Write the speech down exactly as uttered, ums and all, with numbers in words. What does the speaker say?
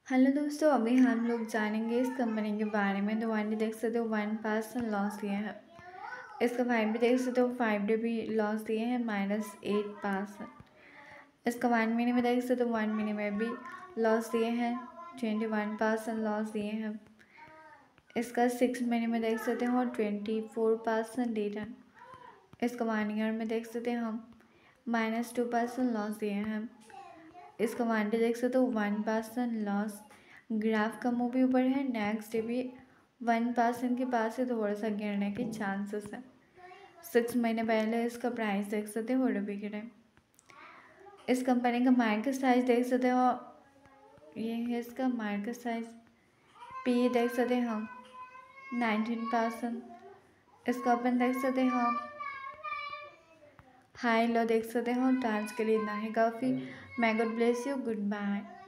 Hello दोस्तों, अभी हम लोग जानेंगे इस कंपनी के बारे में। तो वन डे देख सकते हो वन परसेंट लॉस दिए हैं। इसका फाइव डे देख सकते हो फाइव डे भी लॉस दिए हैं माइनस एट परसेंट। इसका वन महीने में देख सकते हो वन महीने में भी लॉस दिए हैं ट्वेंटी वन परसेंट लॉस दिए हैं। इसका सिक्स महीने में देख सकते हो ट्वेंटी फोर परसेंट रिटर्न। इसका वन ईयर में देख सकते हैं हम माइनस टू परसेंट लॉस दिए हैं। इसका वन डे देख सकते हो वन परसेंट लॉस। ग्राफ का मूव भी ऊपर है, नेक्स्ट डे भी वन परसेंट के पास से थोड़ा सा गिरने के चांसेस है। सिक्स महीने पहले इसका प्राइस देख सकते हो रुपये गिरे। इस कंपनी का मार्केट साइज देख सकते हो, ये है इसका मार्केट साइज। पी देख सकते हैं हम नाइनटीन परसेंट। इसका ओपन देख सकते हो हम हाई लो देख सकते हो। तो आज के लिए इतना ही काफ़ी। मैं God bless you, good bye.